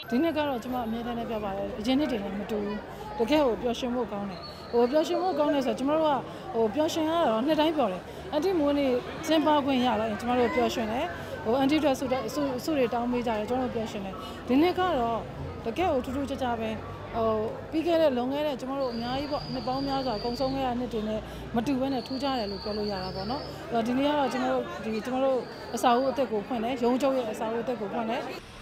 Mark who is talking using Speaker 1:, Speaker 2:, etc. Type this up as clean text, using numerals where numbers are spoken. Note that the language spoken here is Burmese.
Speaker 1: ဒီနေ့ကတော့ကျွန်မအမြဲတမ်းနဲ့ပြပါတယ်အရင်နေ့တွေလည်းမတူဘူးတကယ်ကိုပျော်ရွှင်ဖို့ကောင်းတယ်ပျော်ရွှင်ဖို့ကောင်းတယ်ဆိုတော့ကျွန်တော်တို့ကပျော်ရွှင်ရတော့နှစ်တိုင်းပျော်တယ်အန်တီမိုးနေစင်ပါခွင့်ရတော့ကျွန်တော်တို့ပျော်ရွှင်တယ်အန်တီတို့ဆုတွေတောင်းပေးကြတယ်ကျွန်တော်တို့ပျော်ရွှင်တယ်ဒီနေ့ကတော့တကယ်ကိုထူးထူးခြားခြားပဲပြီးခဲ့တဲ့လုံခဲ့တဲ့ကျွန်တော်တို့အများကြီးပေါ့နှစ်ပေါင်းများစွာကုံဆုံးခဲ့ရတဲ့နှစ်တွေနဲ့မတူဘဲနဲ့ထူးခြားတယ်လို့ပြောလို့ရတာပေါ့နော်ဒီနေ့ကတော့ကျွန်တော်တို့အစာအုပ်အသက်ကိုဖွင့်တယ်ရုံးချုပ်ရဲ့အစာအုပ်အသက်ကိုဖွင့်တယ်